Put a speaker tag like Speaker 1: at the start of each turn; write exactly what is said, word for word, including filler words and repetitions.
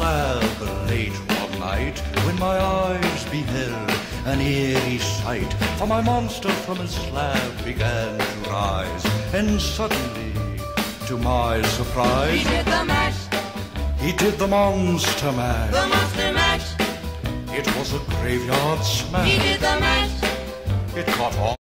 Speaker 1: slab late one night, when my eyes beheld an eerie sight. For my monster from his slab began to rise, and suddenly, to my surprise,
Speaker 2: he did the mash.
Speaker 1: He did the monster mash.
Speaker 2: The monster mash.
Speaker 1: It was a graveyard smash.
Speaker 2: He did the mash.
Speaker 1: It caught on